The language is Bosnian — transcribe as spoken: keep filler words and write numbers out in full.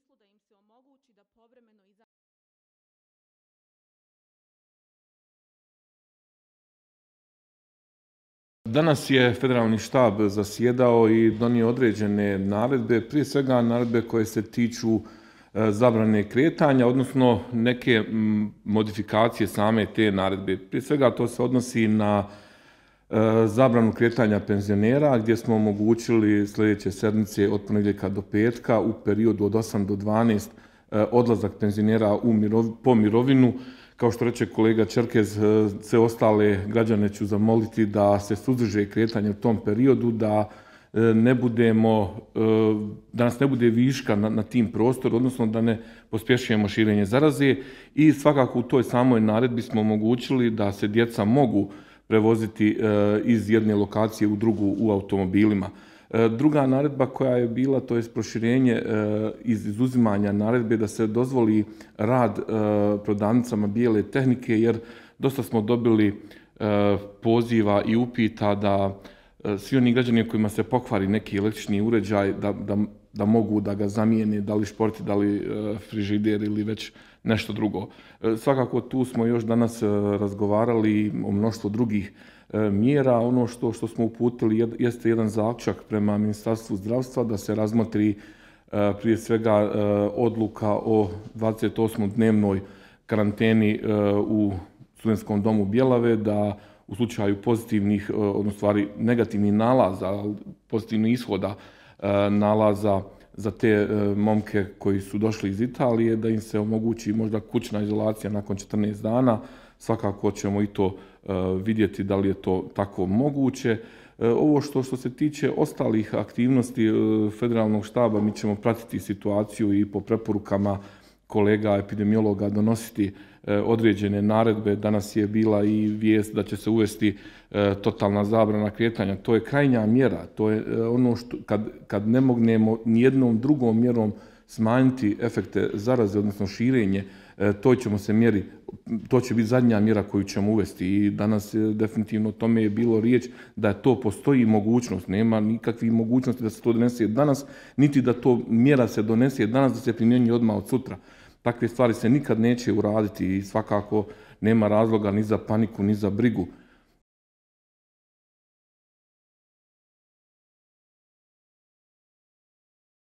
smislu da im se omogući da povremeno iza Danas je Federalni štab zasjedao i donio određene naredbe, prije svega naredbe koje se tiču zabrane kretanja, odnosno neke modifikacije same te naredbe. Prije svega to se odnosi na zabranu kretanja penzionera, gdje smo omogućili sljedeće sedmice od ponedjeljka do petka u periodu od osam do dvanaest odlazak penzionera u mirov, po mirovinu. Kao što reče kolega Čerkez, sve ostale građane ću zamoliti da se suzdrže kretanje u tom periodu, da ne budemo, da nas ne bude viška na, na tim prostoru, odnosno da ne pospješujemo širenje zaraze. I svakako u toj samoj naredbi smo omogućili da se djeca mogu prevoziti iz jedne lokacije u drugu u automobilima. Druga naredba koja je bila, to je proširenje iz izuzimanja naredbe da se dozvoli rad prodavnicama bijele tehnike, jer dosta smo dobili poziva i upita da svi oni građani kojima se pokvari neki električni uređaj da, da, da mogu da ga zamijene, da li športi, da li frižider ili već nešto drugo. Svakako tu smo još danas razgovarali o mnoštvu drugih mjera. Ono što, što smo uputili jeste jedan zaključak prema Ministarstvu zdravstva da se razmotri prije svega odluka o dvadesetosmodnevnoj karanteni u Studentskom domu Bjelave, da u slučaju pozitivnih, odnosno stvari negativnih nalaza, pozitivnih ishoda nalaza za te momke koji su došli iz Italije, da im se omogući možda kućna izolacija nakon četrnaest dana. Svakako ćemo i to vidjeti da li je to tako moguće. Ovo što, što se tiče ostalih aktivnosti Federalnog štaba, mi ćemo pratiti situaciju i po preporukama kolega epidemiologa donositi određene naredbe. Danas je bila i vijest da će se uvesti totalna zabrana kretanja. To je krajnja mjera. To je ono što kad, kad ne mognemo nijednom drugom mjerom smanjiti efekte zaraze, odnosno širenje, to ćemo se mjeri, to će biti zadnja mjera koju ćemo uvesti. I danas definitivno o tome je bilo riječ da to postoji mogućnost. Nema nikakvih mogućnosti da se to donese danas, niti da to mjera se donese danas da se primjenjuje odmah od sutra. Takve stvari se nikad neće uraditi i svakako nema razloga ni za paniku, ni za brigu.